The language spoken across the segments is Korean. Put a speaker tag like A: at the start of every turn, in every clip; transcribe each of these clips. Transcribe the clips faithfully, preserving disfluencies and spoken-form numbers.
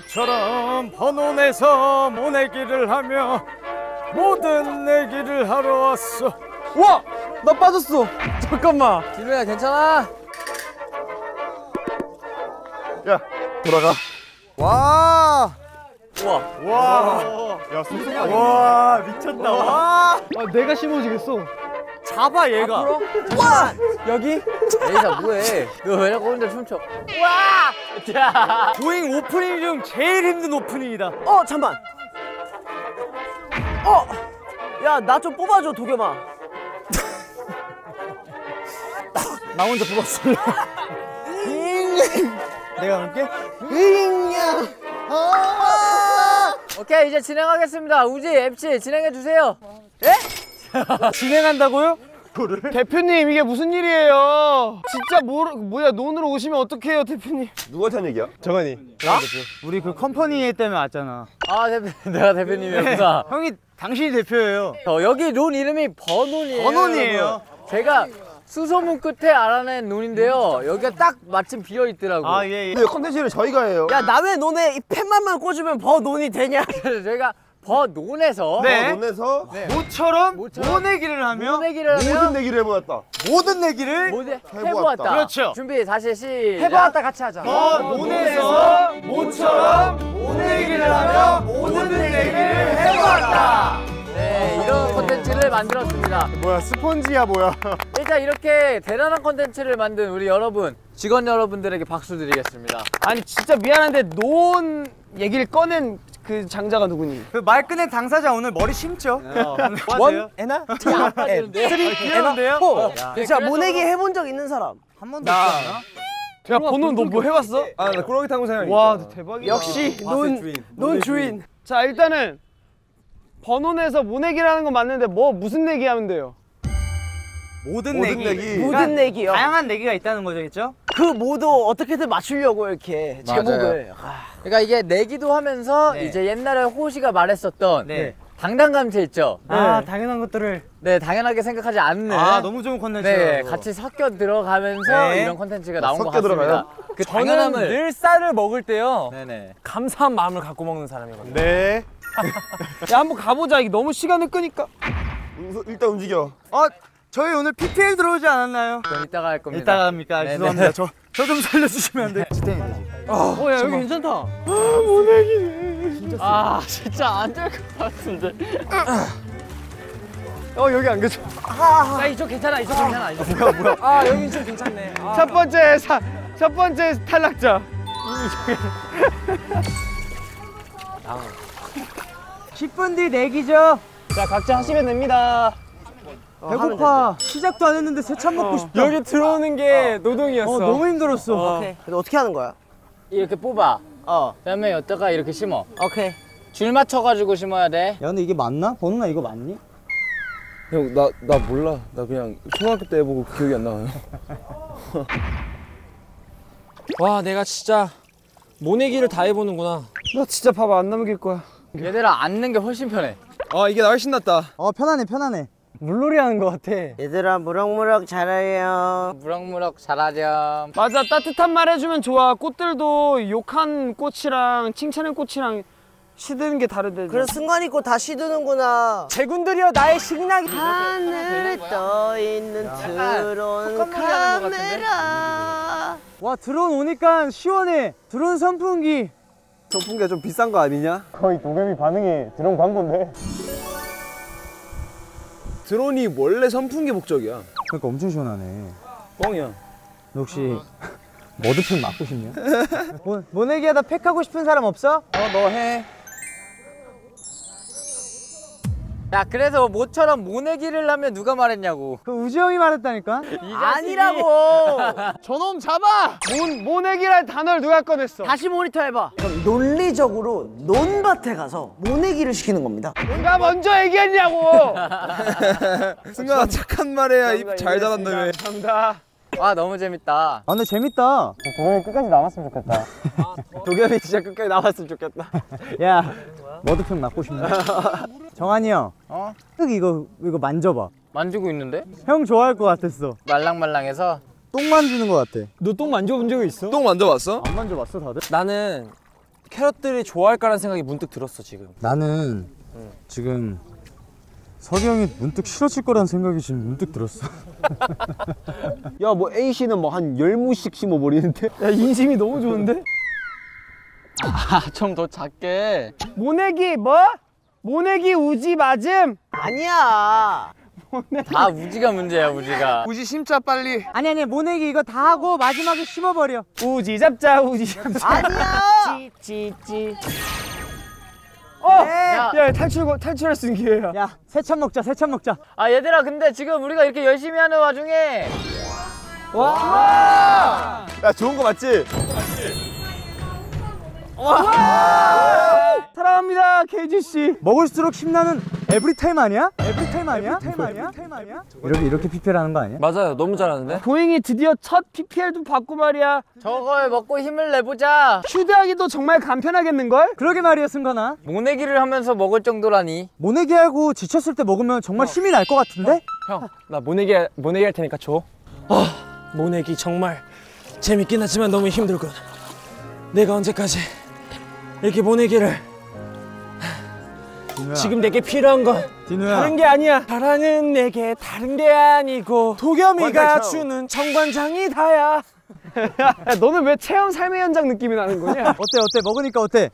A: 모처럼 번원에서 모내기를 하며 모든 내기를 하러 왔어.
B: 와! 나 빠졌어. 잠깐만.
C: 진우야 괜찮아?
D: 야, 돌아가.
B: 와!
C: 우와.
A: 와,
D: 야, 승승아.
A: 와 미쳤다. 와,
B: 아, 내가 심어지겠어.
A: 잡아 얘가.
C: 와! 여기? 에이사 뭐해? 너 왜 자꾸 혼자 춤춰? 와! 자.
A: 도잉 오프닝 중 제일 힘든 오프닝이다.
E: 어 잠만. 어, 야 나 좀 뽑아줘 도겸아.
A: 나 혼자 뽑았어. 내가 볼게.
C: 오케이 이제 진행하겠습니다. 우지, 엠씨 진행해 주세요.
A: 진행한다고요?
B: 대표님, 이게 무슨 일이에요? 진짜 뭐, 뭐야, 논으로 오시면 어떡해요, 대표님?
D: 누구한테 한 얘기야?
B: 정한이.
A: 나? 우리 그 컴퍼니 때문에 왔잖아.
C: 아 대표, 내가 대표님이었구나.
A: 형이 당신이 대표예요.
C: 어, 여기 론 이름이 번온이에요.
A: 번온이에요.
C: 여러분. 제가 수소문 끝에 알아낸 논인데요. 여기가 딱 마침 비어 있더라고.
A: 아 예. 예.
D: 근데 컨텐츠를 저희가 해요.
E: 야 나 왜 너네 이 펜만만 꽂으면 버 논이 되냐?
C: 그래서 저희가 번논에서
A: 네.
D: 논에서
A: 모처럼
C: 모처럼
A: 모내기를 하며
C: 모내기를
D: 모든
C: 하면
D: 내기를 해보았다.
A: 모든 내기를
C: 모내
D: 해보았다.
C: 해보았다.
A: 그렇죠.
C: 준비 다시 시작.
E: 해보았다 같이 하자.
A: 어, 논에서 모처럼 모내기를 하며 모든 내기를 해보았다.
C: 네, 이런 콘텐츠를 만들었습니다.
D: 뭐야, 스펀지야 뭐야?
C: 일단 이렇게 대단한 콘텐츠를 만든 우리 여러분, 직원 여러분들에게 박수 드리겠습니다.
B: 아니, 진짜 미안한데, 논 얘기를 꺼낸 그 장자가 누구니?
A: 그 말 꺼낸 당사자 오늘 머리 심죠?
B: 원,
E: 에나?
C: 안 빠지는데?
A: 귀여운데요?
E: 자 모내기 해본 적 있는 사람.
A: 한 번도 없지 않아?
B: 야, 번호 너 뭐 해봤어?
D: 아, 나 꾸러기 타고 생각.
B: 와, 대박이다.
E: 역시 논 논 주인.
B: 자, 일단은 번원에서 모내기를 하는 건 맞는데 뭐 무슨 내기 하면 돼요?
A: 모든
D: 모든
A: 내기.
D: 내기.
E: 모든 내기요.
A: 다양한 내기가 있다는 거죠?
E: 그 모두 어떻게든 맞추려고 이렇게
C: 맞아요.
E: 제목을. 아,
C: 그러니까 이게 내기도 하면서
A: 네.
C: 이제 옛날에 호시가 말했었던
A: 네.
C: 당당감체 있죠?
A: 아 당연한 것들을.
C: 네, 당연하게 생각하지 않는
A: 아 너무 좋은 콘텐츠.
C: 네, 같이 섞여 들어가면서
A: 네.
C: 이런 콘텐츠가 나온 것
D: 섞여
C: 같습니다.
D: 들어가요?
C: 그 당연함을
F: 늘 쌀을 먹을 때요
C: 네네.
F: 감사한 마음을 갖고 먹는 사람이거든요.
D: 네.
B: 야, 한번 가보자. 이게 너무 시간을 끄니까.
D: 우- 일단 움직여.
A: 어 저희 오늘 피피엘 들어오지 않았나요?
C: 그럼 이따가 할 겁니다.
A: 이따가 합니까?
C: 네네.
A: 죄송합니다. 저 저 좀 살려주시면 안 돼요?
B: 어, 야, 여기 괜찮다.
C: 아, 진짜 안 될 것 같은데.
B: 어, 여기 안 계셔.
F: 나 이쪽 괜찮아, 이쪽 괜찮아. 이쪽. 뭐야, 뭐야. 아, 여긴 좀 괜찮네. 아.
B: 첫 번째, 사, 첫 번째 탈락자.
A: 십 분 뒤 내기죠.
B: 자, 각자 하시면 됩니다.
A: 배고파. 시작도 안 했는데 새참 먹고 싶다.
B: 여기 들어오는 게 노동이었어.
A: 어, 너무 힘들었어.
E: 오케이. 근데 어떻게 하는 거야?
C: 이렇게 뽑아.
E: 어.
C: 그다음에 여기다가 이렇게 심어.
E: 오케이.
C: 줄 맞춰가지고 심어야 돼.
A: 야 근데 이게 맞나? 번호나 이거 맞니?
F: 형, 나, 나 몰라. 나 그냥 초등학교 때 해보고 기억이 안 나요. 와, 내가 진짜 모내기를 다 해보는구나.
B: 나 진짜 밥 안 남길 거야.
C: 얘들아, 앉는 게 훨씬 편해.
F: 아, 이게 훨씬 낫다.
A: 어 편하네 편하네. 물놀이 하는 거 같아.
E: 얘들아 무럭무럭 자라요.
C: 무럭무럭 잘하렴.
B: 맞아, 따뜻한 말 해주면 좋아. 꽃들도 욕한 꽃이랑 칭찬한 꽃이랑 시드는 게 다르대.
E: 그래 승관이 꽃 다 시드는구나.
A: 제군들이여 나의 식량이.
E: 하늘에 떠 있는 드론 카메라.
A: 와 드론 오니까 시원해. 드론 선풍기.
D: 선풍기가 좀 비싼 거 아니냐?
B: 거의 도겸이 반응이 드론 광고인데.
F: 드론이 원래 선풍기 목적이야.
A: 그러니까 엄청 시원하네.
F: 뻥이야.
A: 너 혹시 머드팩 맞고 싶냐? 모, 모내기 하다 팩 하고 싶은 사람 없어?
F: 어, 너 해.
C: 야, 그래서 모처럼 모내기를 하면 누가 말했냐고.
A: 그 우지 형이 말했다니까.
E: 아니라고.
B: 저놈 잡아! 모, 모내기란 단어를 누가 꺼냈어?
E: 다시 모니터 해봐. 그럼 논리적으로 논밭에 가서 모내기를 시키는 겁니다.
B: 누가 먼저 얘기했냐고!
F: 승관아, 착한 말해야 입 잘 닫았다며.
B: 감사합니다.
C: 와, 너무 재밌다.
A: 아 근데 재밌다.
B: 도겸이 끝까지 남았으면 좋겠다. 도겸이 진짜 끝까지 남았으면 좋겠다.
A: 야 머드팩 맞고 싶냐? 정한이 형. 어? 이거 이거 만져봐.
C: 만지고 있는데?
A: 형 좋아할 것 같았어.
C: 캐럿들이 좋아할까라는 생각이 문득 들었어 지금.
A: 나는 지금 석이 형이 문득 싫어질 거라는 생각이 지금 문득 들었어.
D: 야 뭐 A씨는 뭐 한 열 무씩 심어버리는데?
B: 야 인심이 너무 좋은데?
C: 아 좀 더 작게.
B: 모내기 뭐? 모내기 우지 맞음?
E: 아니야.
C: 다 우지가 문제야 우지가.
D: 우지 심자 빨리.
A: 아니 아니 모내기 이거 다 하고 마지막에 심어버려.
B: 우지 잡자 우지 잡자.
E: 아니야.
B: 찌찌찌. 어!
C: 야.
B: 야 탈출 탈출할 수 있는 기회야.
A: 야 새참 먹자 새참 먹자.
C: 아 얘들아 근데 지금 우리가 이렇게 열심히 하는 와중에
B: 와!
D: 야 좋은 거 맞지?
B: 사랑합니다 케이지 씨.
A: 먹을수록 힘나는 에브리타임 아니야? 에브리타임 아니야? 에브리타임 아니야? 이렇게 이렇게 피피엘하는 거 아니야?
C: 맞아요 너무 잘하는데.
B: 보잉이 드디어 첫 피피엘도 받고 말이야.
C: 저걸 먹고 힘을 내보자.
B: 휴대하기도 정말 간편하겠는걸?
A: 그러게 말이야 승관아.
C: 모내기를 하면서 먹을 정도라니.
A: 모내기하고 지쳤을 때 먹으면 정말 힘이 날 것 같은데?
G: 형, 나 모내기 모내기 할 테니까 줘. 아, 모내기 정말 재밌긴 하지만 너무 힘들군. 내가 언제까지 이렇게 모내기를?
A: 디누야,
G: 지금 내게 필요한 건
A: 디누야.
G: 다른 게 아니야. 사랑은 내게 다른 게 아니고 도겸이가
D: 관장처럼.
G: 주는 정관장이 다야.
B: 야 너는 왜 체험 삶의 현장 느낌이 나는 거냐?
A: 어때 어때 먹으니까 어때?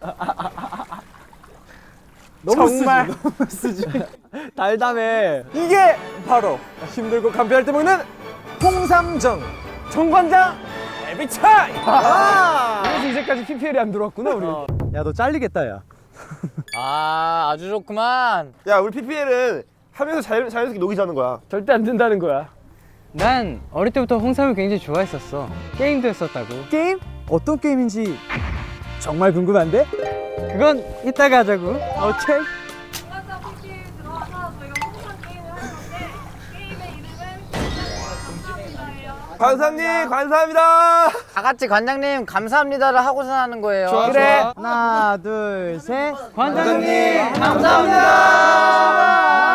G: 너무 정말
A: 쓰지.
G: 달담해. 이게 바로 힘들고 간편할 때 먹는 홍삼정 정관장 에비차이.
B: 그래서 이제까지 피피엘이 안 들어왔구나 우리.
A: 야 너 잘리겠다 야.
C: 아 아주 좋구만.
D: 야 우리 피피엘은 하면서 자연, 자연스럽게 녹이자는 거야.
B: 절대 안 된다는 거야.
H: 난 어릴 때부터 홍삼을 굉장히 좋아했었어. 게임도 했었다고.
A: 게임? 어떤 게임인지 정말 궁금한데?
H: 그건 이따가 하자고. 오케이.
I: 정관장 피피에 들어와서 저희가 홍삼 게임을 하는데 게임의 이름은 감사합니다예요.
D: 관사님 감사합니다.
C: 다 같이 관장님 감사합니다를 하고서 하는 거예요.
B: 그래.
A: 하나 둘 셋.
C: 관장님 감사합니다.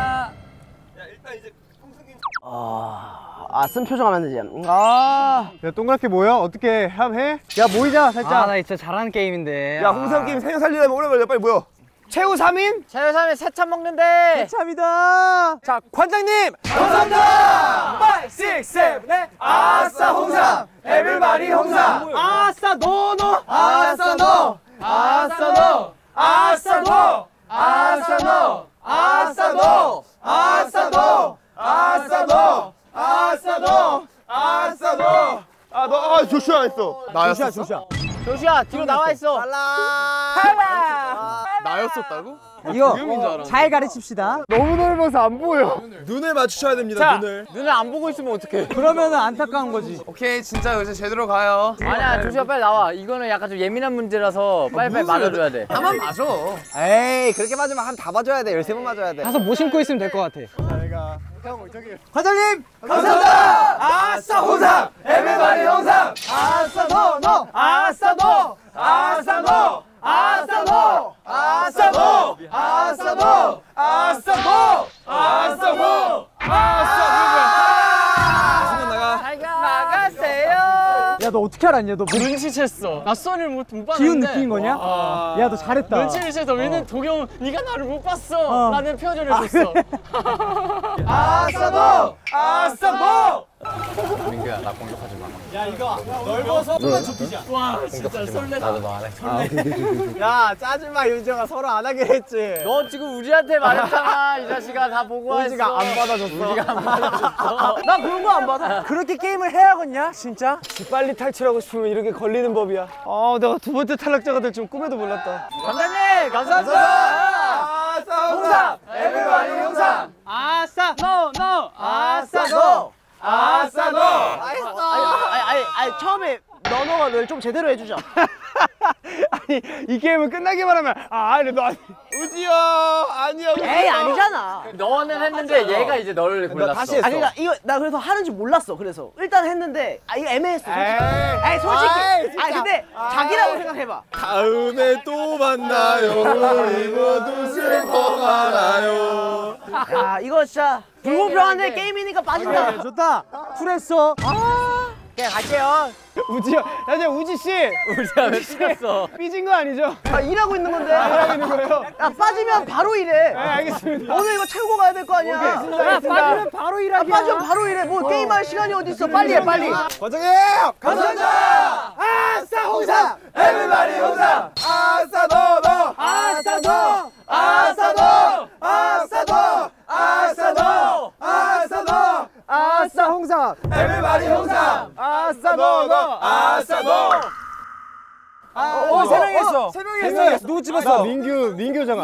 E: 아, 쓴 표정 하면 되지.
A: 아. 야 동그랗게 모여? 어떻게 해? 야 모이자 살짝.
H: 아, 나 진짜 잘하는 게임인데.
D: 야 홍삼 게임 생각 살리려면 오래 걸려. 빨리 모여.
B: 최후 삼 인?
C: 최우삼이 세참 먹는데.
A: 참이다.
G: 자 관장님
B: 파이브, 식스, 세븐, 에잇. 아싸 홍삼 에브리바디 홍삼. 아싸 노노 아싸 노 아싸 노 아싸 노 아싸 노 아싸 노 아싸 노 아싸 노 아싸 노 아싸 노.
D: 아 너 아 조슈아 했어. 나였어.
A: 조슈아.
C: 조슈아 뒤로 나와 있어.
D: 나였었다고?
A: 이거 잘 가르칩시다.
B: 너무 넓어서 안 보여.
D: 눈을 맞추셔야 됩니다.
B: 자.
D: 눈을.
C: 눈을 안 보고 있으면 어떡해.
A: 그러면은 안타까운 거지.
D: 오케이 진짜 이제 제대로 가요.
C: 아니야 조슈아 빨리 나와. 이거는 약간 좀 예민한 문제라서 빨리빨리 맞아줘야 돼.
D: 나만 맞아.
E: 에이, 그렇게 맞으면 한 다 맞아야 돼. 열세 번 맞아야 돼.
H: 가서 뭐 신고 있으면 될 것 같아.
A: 과장님.
B: 아싸 홍삼 에브리바디 홍삼. 아싸 노노 아싸 노 아싸 노 아싸 노 아싸 노 아싸 노 아싸 노 아싸 노 아싸 나가세요.
A: 야 너 어떻게 알았냐? 너 뭐,
H: 눈치챘어. 낯선을 못, 못 봤는데.
A: 기운 느낀 거냐? 야 너 잘했다.
H: 눈치를 채서 왜냐면 도겸 네가 나를 못 봤어.
A: 어.
H: 라는 표현을 해줬어.
B: 아싸 노 아싸 노.
C: 민규야 나 공격하지 마.
H: 와 진짜 설레.
C: 나도 너 안 해.
E: 야, 짜증마, 윤정아. 서로 안 하기로 했지.
C: 너 지금 우지한테 말했잖아. 이 자식아 다 보고 왔어.
E: 우지가 안 받아줬어.
C: 우지가 안 받아줬어.
E: 나 그런 거 안 받아. 그렇게 게임을 해야겠냐, 진짜?
B: 빨리 탈출하고 싶으면 이렇게 걸리는 법이야. 아 내가 두 번째 탈락자가 될 줄 꿈에도 몰랐다.
C: 관장님 감사합니다.
B: 아싸 홍삼 에브리바디 홍삼. 아싸 노노 아싸 노 아싸 노.
E: 아니, 아니, 아니, 처음에 너너가 널 좀 제대로 해주자.
B: 아니 이 게임은 끝나기만 하면 아 아니 너 아니.
D: 우지야 아니야.
E: 에이, 아니잖아.
C: 너는 했는데 얘가 이제 너를 골랐어.
D: 다시 했어.
E: 아니, 나 이거, 나 그래서 하는지 몰랐어. 그래서. 일단 했는데, 아, 이거 애매했어. 솔직히.
B: 에이.
E: 아니, 솔직히.
D: 아이, 진짜.
E: 아니, 근데 자기라고 생각해봐.
D: 다음에 또 만나요. 우리 모두 슬퍼하나요.
E: 야, 이거 진짜 불공평한데 게임이니까 빠진다.
A: 좋다. 쿨했어.
C: 오케이 갈게요.
B: 우지요. 야, 우지 씨.
C: 우지야 왜 삐졌어?
B: 삐진 거 아니죠?
E: 아 일하고 있는 건데.
B: 아, 일하고 있는 거예요?
E: 야 빠지면 바로 일해.
B: 네, 알겠습니다.
E: 오늘 이거 채우고 가야 될 거 아니야.
B: 야, 빠지면 바로
E: 아,
B: 일하기야.
E: 빠지면 바로 일해. 뭐 게임할 시간이 어디 있어? 빨리 해 빨리.
F: 과장님! 감사합니다! 아싸 홍삼! 에브리바디 홍삼! 아싸 너너! 아싸 너! 아싸 너! 아싸 너! 아싸 너! 아싸 너!
B: 아싸 홍삼.
F: 에브리바디 홍삼!
B: 아싸 너너.
F: 아싸 너!
B: 어, 세 명 했어. 세 명 했어.
D: 누구 집었어? 민규 민규 정한.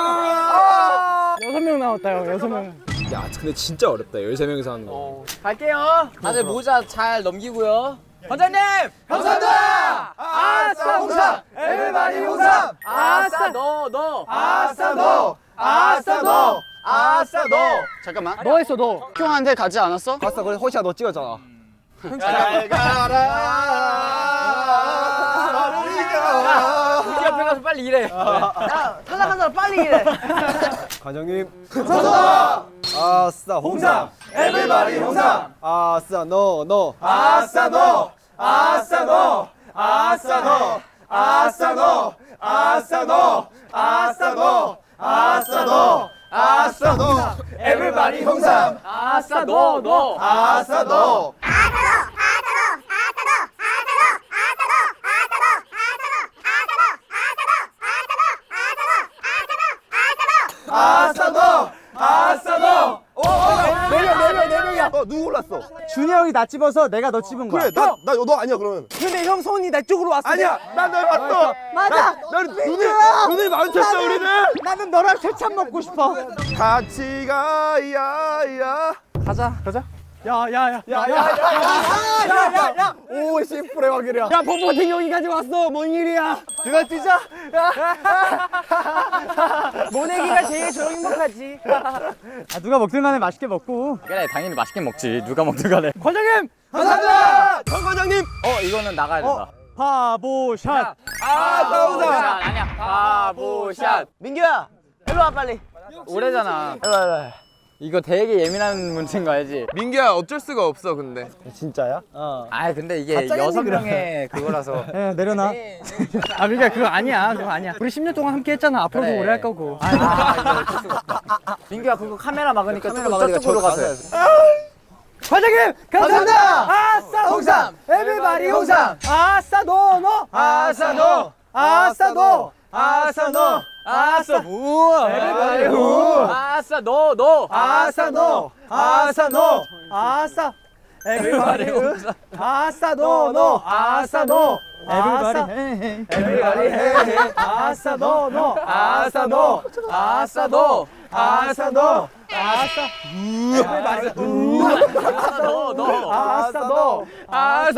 B: 여섯 명 나왔다 형. 여섯 명.
F: 야 근데 진짜 어렵다 열세 명이서 하는 거.
C: 갈게요. 다들 모자 잘 넘기고요. 원장님!
F: 감사합니다! 아싸 홍삼! 에브리바디 홍삼!
C: 아싸 너 너.
F: 아싸 너! 아싸 너! 아싸 너!
H: 잠깐만.
B: 너 했어 너.
H: 형한테 가지 않았어?
D: 봤어. 그래 호시야 너 찍었잖아.
F: 잘 가라
C: 우지 옆에 가서 빨리 일해.
E: 야 탈락한 사람 빨리 일해.
D: 과장님.
F: 감사합니다!
D: 아싸 홍삼.
F: 에브리바디 홍삼!
D: 아싸 너 너.
F: 아싸 너! 아싸 너! 아싸 너! 아싸 너! 아싸 너! 아싸 너! 아싸 너! 아싸 너! 에브리바디 홍삼!
C: 아싸 너 너.
F: 아싸 너! 아싸 너! 아싸 너!
D: 네명네명네 명이야. 어 누구 골랐어?
A: 준이 형이 나 집어서 내가 너 집은 거야.
D: 그래 나나 너 아니야 그러면.
E: 근데 형 손이 내 쪽으로 왔어.
D: 아니야 난널 봤어.
E: 맞아.
D: 널 눈이 눈이 마주쳤어 우리는.
A: 나는 너랑 세찬 먹고 싶어.
D: 같이 가야야.
E: 가자.
D: 야야야야야야야야. 오십 불의 확률이야.
B: 야 뽀뽀팅 여기까지 왔어. 뭔 일이야?
E: 누가 뛰자. 모내기가 제일 저 행복하지.
A: 아, 누가 먹든 간에 맛있게 먹고.
C: 그래 당연히 맛있게 먹지. 누가 먹든 간에.
B: 과장님.
D: 감사합니다. 정 과장님.
C: 어 이거는 나가야 된다.
A: 바보샷.
F: 아싸 홍삼!
C: 아니야. 바보샷.
E: 민규야 일로 와 빨리.
C: 오래잖아.
E: 일로 와 일로 와.
C: 이거 되게 예민한 문제인 거 알지?
F: 민규야 어쩔 수가 없어 근데.
D: 진짜야?
C: 아 근데 이게 여섯 명의 그거라서.
A: 야, 내려놔.
H: 아 그러니까 그거 아니야. 그거 아니야. 우리 십 년 동안 함께 했잖아. 앞으로도
C: 그래.
H: 오래 할 거고.
C: 아 이거 어쩔 수가 없다. 민규야 그거 카메라 막으니까
D: 카메라
C: 조금
D: 막으니까
C: 저쪽으로
D: 저기
C: 가서.
D: 가서
B: 과장님.
F: 감사합니다!
B: 아싸
F: 홍삼!
B: 에브리바디
F: 홍삼!
B: 아싸 너 너.
F: 아싸 너!
B: 아싸 너.
F: 아싸 너!
C: 아싸 우.
F: 에브리바디 우!
C: 아싸 너 너.
B: 아싸 너.
F: 아싸 너!
B: 아싸. 에브리바디 아싸 너 너. 아싸 너.
A: 에브리바디
B: 아싸.
A: 헤이.
F: 에브리바디 헤이!
B: 아싸 너 너.
F: 아싸 너!
C: 아싸 너.
F: 아싸 너!
B: 아싸.
C: 아싸 너 너.
B: 아싸 너.
F: 아싸!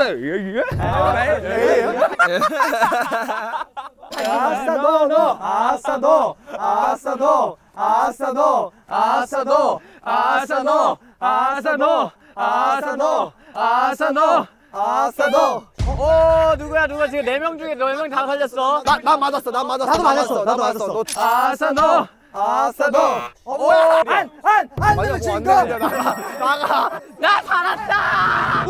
B: 아싸 너 너. 아싸 너. 아싸 너. 아싸 너.
C: 아싸 너. 아싸 너. 아싸 너. 아싸 너. 아싸 너.
D: 아싸 너.
C: 오 누구야 누가 지금 네 명 중에 네 명 다 살렸어.
D: 나 나 맞았어. 나 맞았어.
A: 나도 맞았어,
D: 나
A: 나도
D: 맞았어.
A: 맞았어.
D: 너
C: 아싸 너.
D: 아싸 너.
C: 어 뭐야? 안안안
D: 아니야 뭐안 되는데 나가.
C: 나 살았다.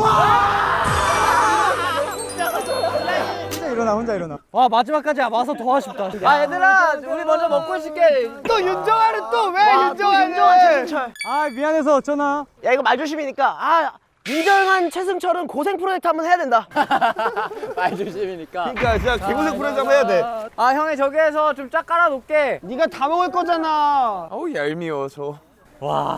A: 혼자 일어나, 혼자 일어나.
H: 와 마지막까지 와서 더 아쉽다.
C: 아 얘들아 우리 먼저 먹고 있을게.
B: 또 윤정아는 또 왜
E: 윤정아
B: 윤정아는?
E: 최승철.
A: 아, 미안해서 어쩌나.
E: 야 이거 말조심이니까. 아 윤정한 최승철은 고생 프로젝트 한번 해야 된다.
C: 말 조심이니까.
D: 그러니까 진짜 개고생 프로젝트 한번 해야 돼.
C: 아 형이 저기에서 좀 쫙 깔아 놓게.
B: 네가 다 먹을 거잖아.
F: 어우 얄미워 저.
C: 와.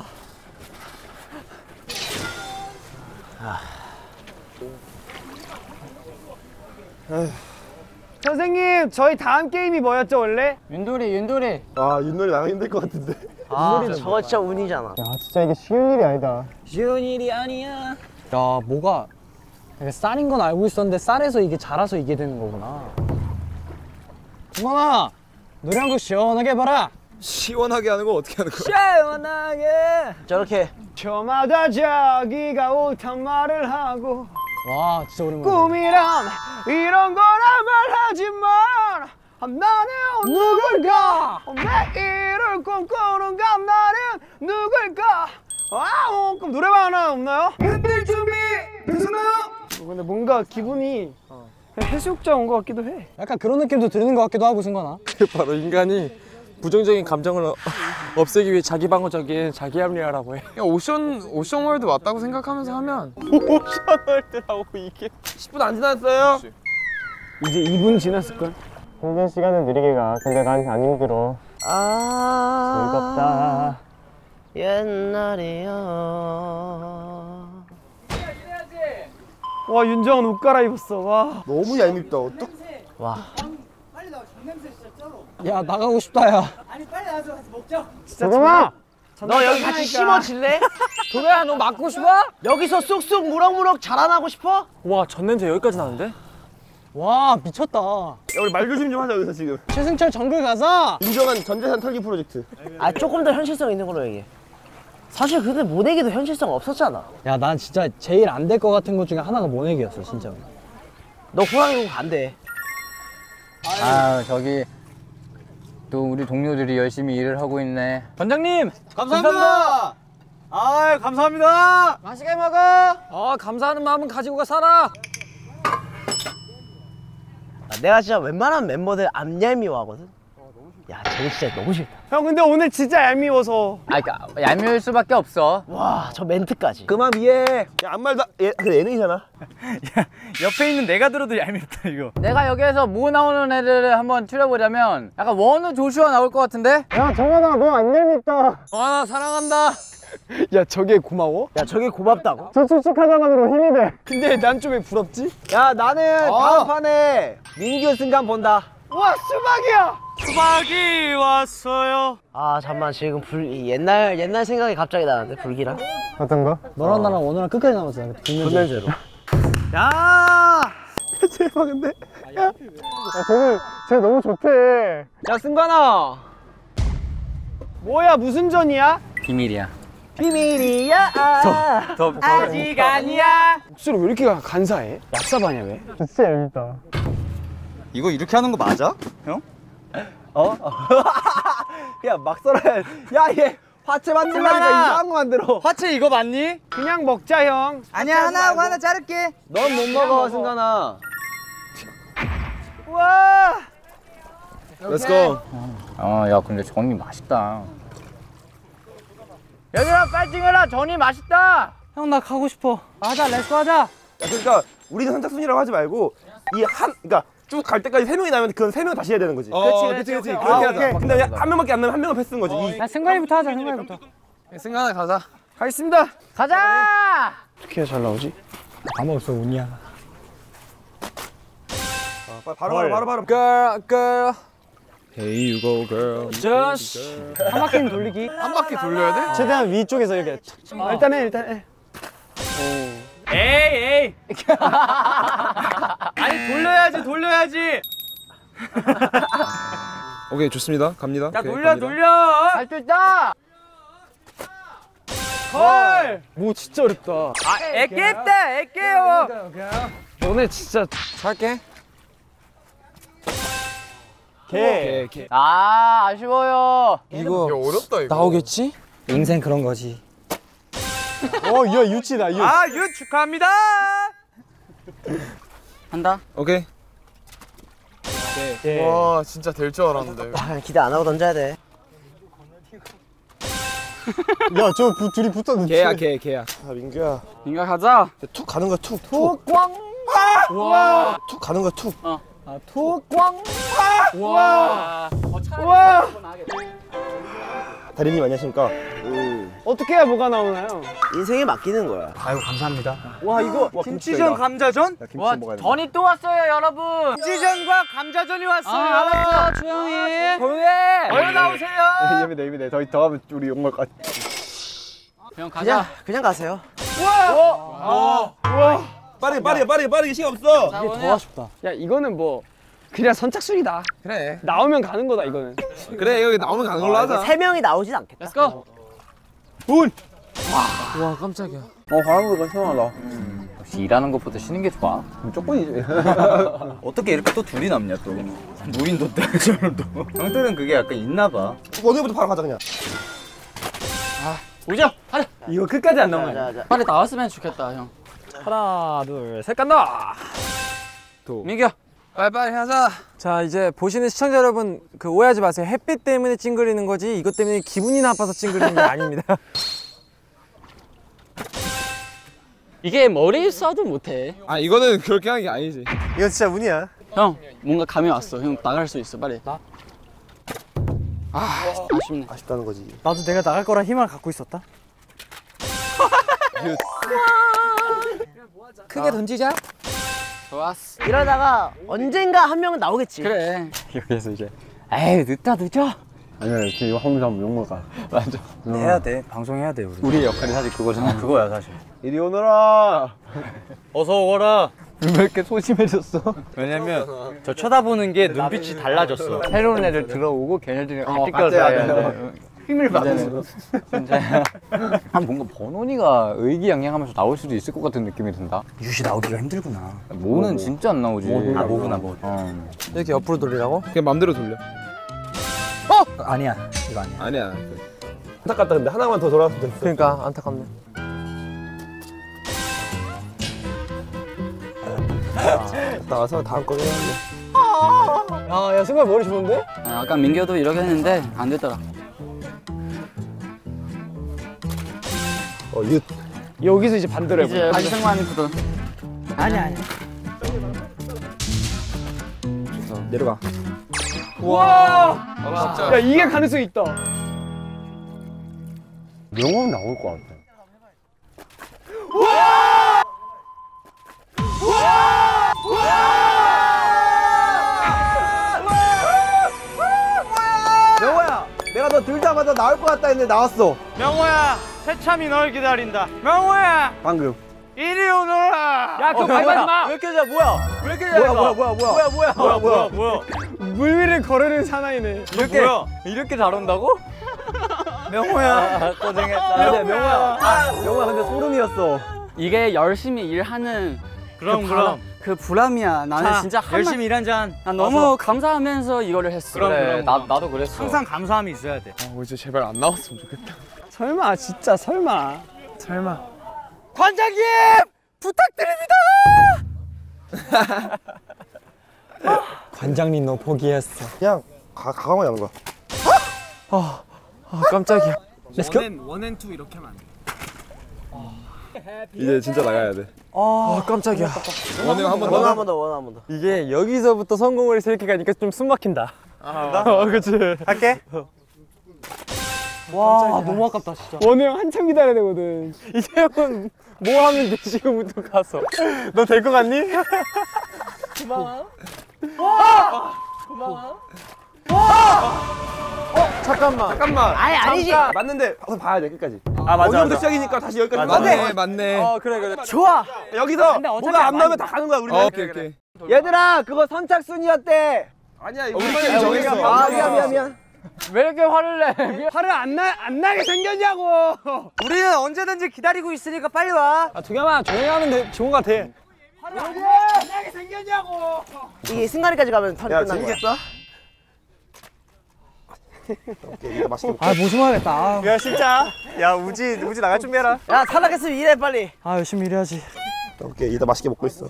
B: 선생님 저희 다음 게임이 뭐였죠 원래?
H: 윤돌이 윤돌이.
D: 아 윷놀이 나가 힘들 것 같은데.
E: 아 저거 진짜 운이잖아.
A: 야, 진짜 이게 쉬운 일이 아니다.
C: 쉬운 일이 아니야.
H: 야 뭐가 이게 쌀인 건 알고 있었는데 쌀에서 이게 자라서 이게 되는 거구나. 동원아 노래 한 곡 시원하게 해봐라.
F: 시원하게 하는 거 어떻게 하는 거야?
C: 시원하게.
E: 저렇게.
B: 저마다 자기가 옳단 말을 하고
H: 와 진짜 오랜만에.
B: 꿈이란 이런 거란 말하지만 나는 누굴까? 내일을 꿈꾸는 가 나는 누굴까? 아우 그럼 노래방 하나 없나요? 흔들 준비 되셨나요? 근데 뭔가 기분이 그냥 해수욕장 온 것 같기도 해.
H: 약간 그런 느낌도 드는 것 같기도 하고 승관아.
G: 바로 인간이 부정적인 감정을 어- 없애기 위해 자기 방어적인 자기 합리화라고 해.
F: 그냥 오션 오션월드 왔다고 생각하면서 하면 오션월드라고 이게 십 분 안 지났어요?
B: 이제 이 분 지났을걸?
D: 힘든 시간은 느리게 가. 근데 난 안 힘들어.
E: 아
D: 즐겁다.
E: 옛날이야.
B: 와 윤정은 옷 갈아입었어. 와.
F: 너무 얄밉다. 어떡?
E: 와.
H: 야 나가고 싶다 야.
D: 도겸아!
E: 너 여기 같이 심어질래?
C: 도겸아 너 맞고 싶어?
E: 여기서 쑥쑥 무럭무럭 자라나고 싶어?
G: 와, 전 냄새 여기까지 나는데?
H: 와 미쳤다.
F: 야, 우리 말 조심 좀 하자 여기서 지금.
H: 최승철 정글 가자.
F: 인정한 전재산 털기 프로젝트.
E: 아 조금 더 현실성 있는 걸로 얘기해. 사실 근데 모내기도 현실성 없었잖아.
H: 야 난 진짜 제일 안 될 것 같은 것 중에 하나가 모내기였어 진짜.
E: 너 호랑이국 간대.
C: 아 저기 또 우리 동료들이 열심히 일을 하고 있네. 원장님
A: 감사합니다. 아 감사합니다.
C: 맛있게 먹어. 어 감사하는 마음은 가지고 가 살아.
E: 아, 내가 진짜 웬만한 멤버들 안 얄미워하거든. 야 쟤는 진짜 너무 싫다.
B: 형 근데 오늘 진짜 얄미워서.
C: 아 그러니까 얄미울 수밖에 없어.
E: 와 저 멘트까지.
A: 그만 미해.
F: 야, 아무 말도 얘 그래 예능이잖아.
A: 옆에 있는 내가 들어도 얄밉다 이거.
C: 내가 여기에서 뭐 나오는 애들을 한번 추려보자면 약간 원우 조슈아 나올 것 같은데?
D: 야 정환아 너 안 얄밉다.
C: 아 사랑한다.
B: 야 저게 고마워?
E: 야 저게 고맙다고?
D: 저 축축하자만으로 힘이 돼.
B: 근데 난 좀 왜 부럽지?
A: 야 나는 다음 판에 민규 승관 본다.
B: 와 수박이야. 수박이 왔어요.
E: 아 잠만 지금 불 이 옛날 옛날 생각이 갑자기 나는데 불길한.
D: 어떤 거?
H: 너랑 나랑 오늘랑 끝까지 남았어.
E: 분면제로.
A: 야.
F: 대박인데?
D: 야 쟤는 쟤 너무 좋대.
B: 야 승관아. 뭐야 무슨 전이야?
C: 비밀이야.
E: 비밀이야.
C: 더
B: 아직 아니야. 목소리 왜 이렇게 간사해? 얍삽하냐 왜?
D: 진짜 얄밉다.
A: 이거 이렇게 하는 거 맞아? 형? 어? 야 막 썰어야. 야얘 화채 만들라니까 이상한 거 만들어.
C: 화채 이거 맞니?
B: 그냥 먹자 형.
A: 아니야 하나 하고 하나 자를게. 넌 못 먹어 승관아.
B: 와.
F: Let's go.
C: 어야 근데 전이 맛있다. 얘들아 파이팅해라. 전이 맛있다.
H: 형 나 가고 싶어. 하자 렛츠고 하자.
F: 야, 그러니까 우리는 선착순이라고 하지 말고 이 한 그러니까 쭉 갈 때까지 세 명이 나면 그건 세 명 다시 해야 되는 거지.
B: 그렇지,
F: 그렇지, 그렇지.
B: 그렇지.
F: 그렇게
B: 아,
F: 하자.
B: 오케이.
F: 근데 한 명밖에 안 나면 한 명은 패스인 거지. 이-
H: 야 승관이부터 하자 승관이부터.
F: 승관아 가자.
B: 가겠습니다.
C: 가자.
B: 어떻게 해야 잘 나오지?
H: 아무 없어 운이야.
F: 어, 바로 바로 바로 바로.
G: Girl, girl. Hey you go girl.
H: just 한 바퀴는 돌리기.
F: 한 바퀴 돌려야 돼?
H: 최대한 위쪽에서 이렇게.
B: 아, 일단 해 일단 해.
G: 에이, 에이. 아니 돌려야지, 돌려야지.
F: 오케이 좋습니다. 갑니다.
G: 야
F: 오케이,
G: 돌려,
F: 갑니다.
G: 돌려.
C: 할 수 있다.
B: 헐. 뭐 진짜 어렵다.
G: 아, 애깼다, 애깨요.
B: 너네 진짜
G: 할게.
B: 개.
F: 오케이, 오케이.
C: 아 아쉬워요.
G: 이거
F: 야, 어렵다 이거.
G: 나오겠지?
H: 인생 그런 거지. 어, 야 유치다 유.
G: 아, 유 축하합니다.
C: 한다.
F: 오케이.
H: 예.
F: 와 진짜 될 줄 알았는데.
E: 아, 기대 안 하고 던져야 돼.
H: 야저 둘이 붙었는데.
F: 개야 개 개야. 아 민규야.
C: 인가 가자.
F: 툭 가는 거야 툭. 툭.
C: 꽝.
F: 와. 툭 가는 거야 툭.
H: 아 투.
C: 꽝.
B: 와.
C: 와.
F: 다리님 안녕하십니까?
B: 어떻게 해야 뭐가 나오나요?
E: 인생에 맡기는 거야.
A: 아이고 감사합니다.
F: 와 이거
G: 김치전, 감자전?
C: 와 전이 또 왔어요, 여러분.
G: 김치전과 감자전이 왔어요.
C: 아, 조용히. 조용히. 얼른 나오세요.
F: 예민해 예민해. 더 더 하면 우리 욕먹을 것 같아.
C: 형
E: 그냥
C: 가자.
E: 그냥 가세요.
F: 빠르게 빠르게 빠르게 빠르게 시간 없어.
C: 자,
H: 이게
C: 오늘
H: 더 아쉽다.
B: 야 이거는 뭐 그냥 선착순이다.
F: 그래.
B: 나오면 가는 거다 이거는.
F: 그래 여기 나오면 가는 걸로 하자.
E: 세 명이 나오진 않겠다.
C: Let's go.
G: 와, 깜짝이야.
C: 어, 바람보니까 시원하다. 역시 일하는 것보다 쉬는 게 좋아.
A: 조건이지. 어떻게 이렇게 또 둘이 남냐 또. 무인도 때처럼 또. 형들은 그게 약간 있나 봐.
F: 오늘부터 바로 가자 그냥.
C: 오죠. 가자.
B: 이거 끝까지 안
E: 자,
B: 나와요.
E: 자, 자.
C: 빨리 나왔으면 좋겠다, 형.
G: 하나, 둘, 셋 간다.
C: 민규
G: 빨리빨리 하자. 자, 이제 보시는 시청자 여러분 그 오해하지 마세요. 햇빛 때문에 찡그리는 거지 이것 때문에 기분이 나빠서 찡그리는 게 아닙니다.
J: 이게 머리 써도 못해.
F: 아 이거는 그렇게 하는 게 아니지.
E: 이거 진짜 운이야.
J: 형, 뭔가 감이 왔어. 형 나갈 수 있어, 빨리. 나? 아, 아쉽네.
E: 아쉽다는 거지.
B: 나도 내가 나갈 거란 희망을 갖고 있었다.
G: 크게 던지자.
J: 좋았어.
E: 이러다가 언젠가 한 명은 나오겠지.
J: 그래.
C: 여기서 이제 에이 늦다 늦어.
D: 아니야 이렇게 이거 하면서 한번 욕먹을 거야.
C: 맞아.
H: 해야 돼. 방송해야 돼 우리.
C: 우리의 역할이 사실 그거잖아.
H: 그거야 사실.
D: 이리 오너라.
H: 어서 오거라.
C: 왜 이렇게 소심해졌어?
H: 왜냐면 저 쳐다보는 게 눈빛이 달라졌어.
C: 새로운 애들 들어오고 걔네들이랑
D: 어,
C: 같이
D: 같이
C: 껴서
D: 해야
C: 해야
D: 돼.
C: 돼. 힘을 받으면서 진짜. 아 뭔가 번원이가 의기양양하면서 나올 수도 있을 것 같은 느낌이 든다.
H: 유시 나오기가 힘들구나.
C: 모는 진짜 안 나오지.
H: 아 모구나 뭐.
C: 어.
G: 이렇게 옆으로 돌리라고?
F: 그냥 맘대로 돌려.
H: 아니야 이거 아니야.
F: 아니야. 안타깝다 근데 하나만 더 돌아왔으면 됐어.
G: 그러니까 안타깝네.
F: 나와서 다음 거 해야겠네.
B: 아, 야 승관 머리 좋은데?
J: 아, 아까 민규도 이렇게 했는데 안 되더라.
F: 어 윷.
B: 여기서 이제 반대로 해봐.
J: 이제 다시 승관 구던.
B: 아니야 아니야.
F: 내려가.
B: 와!
F: 아, 진짜.
B: 야 이게 가능성이 있다.
D: 명언 나올 것 같아.
A: 명호야, 내가 너 들자마자 나올 것 같다 했는데 나왔어.
B: 명호야, 새참이 널 기다린다. 명호야,
A: 방금.
B: 이리 오너라. 야, 그거 밟지 마.
E: 왜 이렇게 잘 뭐야? 왜 이렇게 잘
A: 뭐야, 뭐야, 뭐야, 뭐야.
E: 뭐야 뭐야 뭐야 뭐야.
B: 물 위를 거르는 사나이네.
C: 이렇게 이렇게 잘 온다고? 명호야 고생했다.
A: 근데 명호야, 명호야 근데 소름이었어.
J: 이게 열심히 일하는
H: 그럼
J: 그
H: 그럼.
J: 보람, 그 보람이야. 나는
H: 자,
J: 진짜 한
H: 열심히 일한 잔.
J: 난 너무 감사하면서 이거를 했어.
H: 그럼,
C: 그래
H: 그럼,
C: 나
H: 그럼.
C: 나도 그랬어.
H: 항상 감사함이 있어야 돼.
F: 어 이제 제발 안 나왔으면 좋겠다.
B: 설마, 진짜 설마.
G: 설마.
B: 관장님 부탁드립니다.
G: 관장님 너 포기했어.
F: 그냥 가 가만히 하는 거야.
G: 아, 아 깜짝이야.
B: 원앤 원앤 투 이렇게 하면 안 돼.
F: 이제 진짜 나가야 돼.
G: 아 깜짝이야.
F: 원행 한번
E: 원
F: 더.
E: 한 번 더 원 한 번 더.
G: 이게 여기서부터 성공을 이렇게 가니까 좀 숨 막힌다. 아, 어, 그치.
E: 할게.
J: 와, 너무 아깝다 진짜.
B: 원우 형 한참 기다려야 되거든.
G: 이제 형은 뭐 하면 돼 지금부터 가서. 너 될 것 같니?
F: 잠깐만. 잠깐만.
E: 아니 아니지.
F: 맞는데 가서 봐야 돼 끝까지.
G: 아 맞아.
F: 어제부터 시작이니까 다시 여기까지.
G: 맞아.
F: 맞네. 맞네.
G: 어 그래 그래.
E: 좋아.
F: 여기서 뭐가 안 나오면 다 가는 거야 우리는. 어, 오케이 오케이.
A: 얘들아, 그거 선착순이었대.
F: 아니야 이거 우리끼리 정했어.
A: 아, 미안, 미안, 미안.
C: 왜 이렇게 화를 내?
B: 화를 안 나 안 나게 생겼냐고.
E: 우리는 언제든지 기다리고 있으니까 빨리 와.
B: 아, 두겸아 조용히 하면 돼. 좋은 거 같아. 화를 안 나게 생겼냐고.
E: 이 승관이까지 가면 턴이
F: 야
E: 끝난 거야.
F: 재밌겠다. 오케이 이거 맛있게 먹자.
B: 아, 뭐 좀 하겠다. 아,
E: 야 진짜. 야 우지 우지 나갈 준비해라. 야 탈락했으면 일해 빨리.
B: 아 열심히 일해야지.
F: 오케이 이따 맛있게 먹고 있어.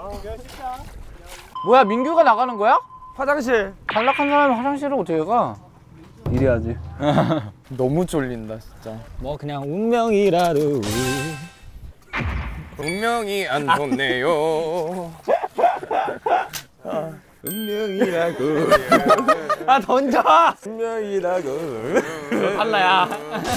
C: 뭐야 민규가 나가는 거야?
F: 화장실.
C: 탈락한 사람이 화장실을 어떻게 가?
A: 이래야지.
G: 너무 쫄린다 진짜.
H: 뭐 그냥 운명이라도.
F: 운명이 안 좋네요. 운명이라고.
B: 아 던져.
F: 운명이라고.
G: 달라야.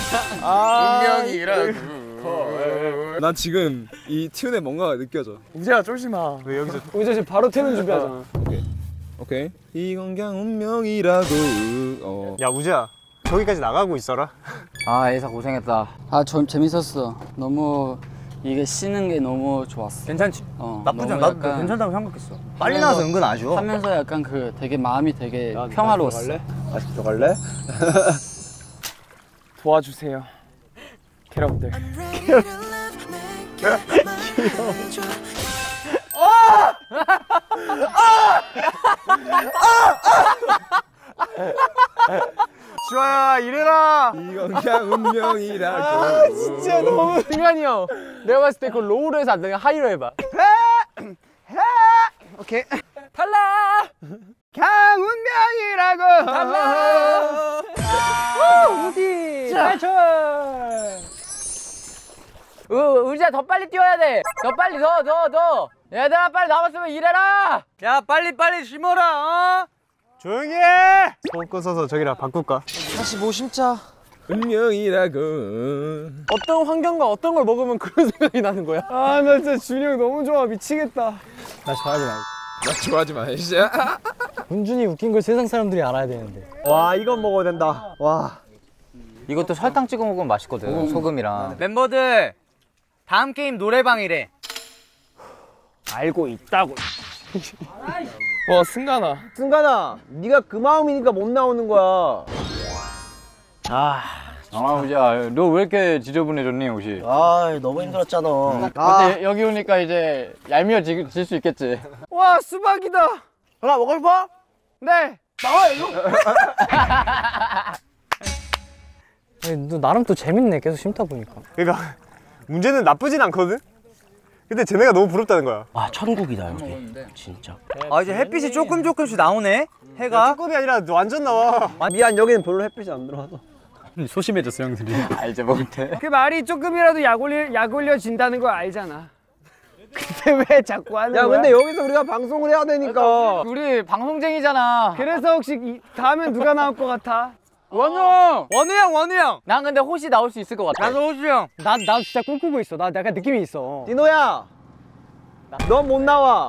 F: 운명이라고. 난 지금 이 튠에 뭔가가 느껴져.
G: 우재야 쫄지 마. 왜 여기서?
B: 우리 지금 바로 퇴근 준비하잖아.
F: 오케이. 이건 그냥 운명이라고. 어.
E: 야 우지야 저기까지 나가고 있어라.
C: 아 에이사 고생했다.
J: 아, 좀 재밌었어. 너무 이게 쉬는 게 너무 좋았어.
H: 괜찮지?
J: 어,
H: 나쁘지
J: 너무
H: 않아. 나도
J: 약간
H: 괜찮다고 생각했어.
C: 빨리 나와서 은근 아쉬워.
J: 하면서 약간 그 되게 마음이 되게 평화로웠어.
F: 맛있게 들어갈래?
G: 도와주세요. 캐럿들.
F: 주아야 이래라.
D: 이건 그냥 운명이라고.
F: 아 진짜 너무.
C: 승관이 형, 내가 봤을 때 그 로우로 해서 안 되면 하이로 해봐.
B: 오케이.
C: 탈락!
B: 강운명이라고.
C: 탈락! 우디 탈출! 우, 우지야 더 빨리 뛰어야 돼. 더 빨리 더 더 더. 얘들아 빨리 남았으면 일해라.
G: 야 빨리 빨리 심어라. 어?
F: 조용히 해. 손 꺼서서 저기랑 바꿀까?
G: 다시 뭐 심자.
D: 운명이라고.
G: 어떤 환경과 어떤 걸 먹으면 그런 생각이 나는 거야?
B: 아, 나 진짜 준이 형 너무 좋아. 미치겠다.
D: 나 좋아하지 마. 나 좋아하지 마, 진짜.
H: 은준이 웃긴 걸 세상 사람들이 알아야 되는데.
D: 와, 이건 먹어야 된다. 와.
C: 이것도 설탕 찍어 먹으면 맛있거든. 소금이랑.
G: 멤버들 다음 게임 노래방이래.
B: 알고 있다고.
G: 와 승관아.
D: 승관아, 네가 그 마음이니까 못 나오는 거야.
E: 아,
C: 아 우지야, 너 왜 이렇게 지저분해졌니 옷이?
E: 아 너무 힘들었잖아.
C: 근데 여기 오니까 이제 얄미워질 수 있겠지.
B: 와, 수박이다.
E: 하나 먹고 싶어?
B: 네.
H: 아니, 너 나름 또 재밌네. 계속 심다 보니까.
F: 그러니까 문제는 나쁘진 않거든. 근데 쟤네가 너무 부럽다는 거야.
E: 와 천국이다 여기. 진짜.
G: 아 이제 햇빛이 조금 조금씩 나오네. 해가.
F: 조금이 아니라 완전 나와.
D: 아, 미안, 여기는 별로 햇빛이 안 들어와서.
C: 소심해졌어 형들이. 아 이제 먹을 때.
B: 그 말이 조금이라도 약 올려 약 올려진다는 걸 알잖아. 근데 왜 자꾸 하는
D: 야,
B: 거야?
D: 근데 여기서 우리가 방송을 해야 되니까.
C: 우리 방송쟁이잖아.
B: 그래서 혹시 이, 다음엔 누가 나올 것 같아?
C: 원우 형.
G: 원우 형 원우 형.
C: 난 근데 호시 나올 수 있을 것 같아.
G: 나도 호수 형.
B: 나, 나 진짜 꿈꾸고 있어. 나 약간 느낌이 있어.
D: 디노야, 넌 못 나와.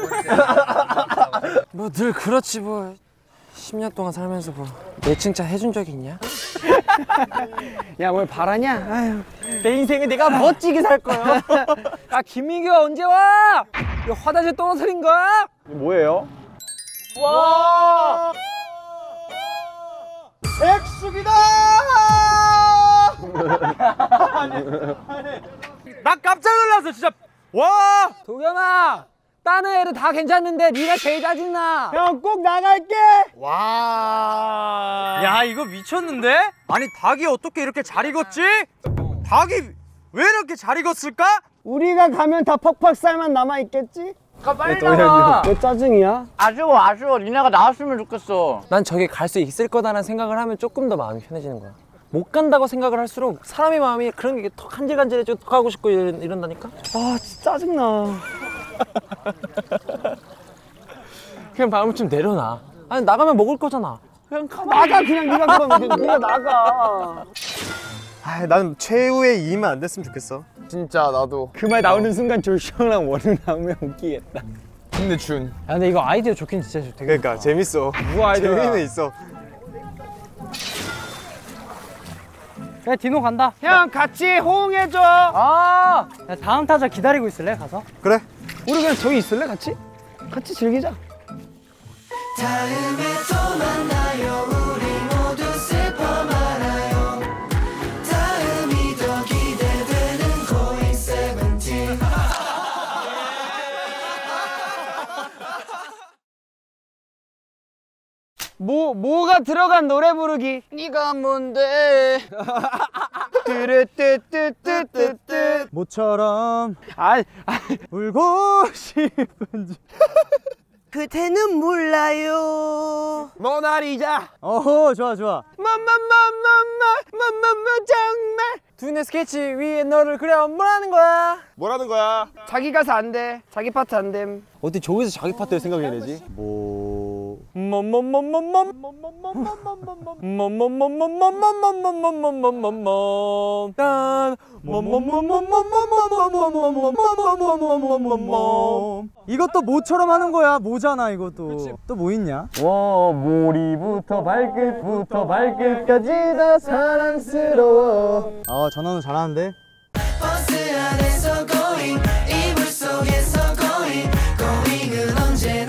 G: 뭐 늘 그렇지 뭐. 십 년 동안 살면서 뭐 내 칭찬 해준 적이 있냐?
B: 야, 뭘 바라냐? 아유.
G: 내 인생을 내가 멋지게 살 거야. 아 김민규가 언제 와? 이거 화장실 떨어뜨린 거야?
D: 뭐예요?
F: 와. 백숙이다.
G: 나 깜짝 놀랐어 진짜. 와. 도겸아. 다른 애들 다 괜찮은데 네가 제일 짜증나.
B: 형, 꼭 나갈게.
G: 와. 야 이거 미쳤는데? 아니 닭이 어떻게 이렇게 잘 익었지? 닭이 왜 이렇게 잘 익었을까?
B: 우리가 가면 다 퍽퍽살만 남아 있겠지?
C: 빨리 나와.
B: 왜 짜증이야?
C: 아쉬워 아쉬워. 니네가 나왔으면 좋겠어.
G: 난 저기 갈 수 있을 거다라는 생각을 하면 조금 더 마음이 편해지는 거야. 못 간다고 생각을 할수록 사람의 마음이 그런 게 더 간질간질해져. 더 가고 싶고 이런, 이런다니까?
B: 아, 진짜 짜증나.
G: 그냥 마음을 좀 내려놔. 아니 나가면 먹을 거잖아. 그냥 가만.
B: 나가, 그냥 네가 그럼 네가 나가.
F: 아, 난 최후의 이만 안 됐으면 좋겠어.
D: 진짜 나도.
B: 그 말 나오는 순간 조슈랑 원우 나오면 웃기겠다.
D: 근데 준.
H: 야, 근데 이거 아이디어 좋긴 진짜 되게.
F: 그러니까 재밌어.
B: 누구 아이디어야?
F: 재미는 있어.
H: 야, 디노 간다.
B: 형, 같이 호응해줘.
H: 아! 야, 다음 타자 기다리고 있을래? 가서?
F: 그래.
B: 우리 그냥 저기 있을래, 같이? 같이 즐기자.
K: 다음에 또 만나요. 우리 모두 슬퍼 말아요. 다음이 더 기대되는 고잉 세븐틴.
B: 뭐, 뭐가 들어간 노래 부르기.
C: 네가 뭔데?
B: 뚜루뚜뚜뚜뚜뚜.
D: 모처럼
B: 아, 아,
D: 울고 싶은지.
E: 그대는 몰라요.
B: 모나리자.
D: 어허, 좋아, 좋아.
B: 마마마마마마마마 정말.
G: 두뇌 스케치 위에 너를 그려 뭐라는 거야?
F: 뭐라는 거야?
B: 자기 가사 안 돼. 자기 파트 안 됨.
D: 어떻게 저기서 자기 파트를 생각해야 되지? 뭐. 이것도 모처럼 하는 거야. 모잖아, 이것도. 또 뭐 있냐?
C: 와 머리부터 발끝부터 발끝까지 다 사랑스러워.
D: 아, 전화는 잘하는데.
K: 버스 안에서 going, 이불 속에서 going, going은 언제나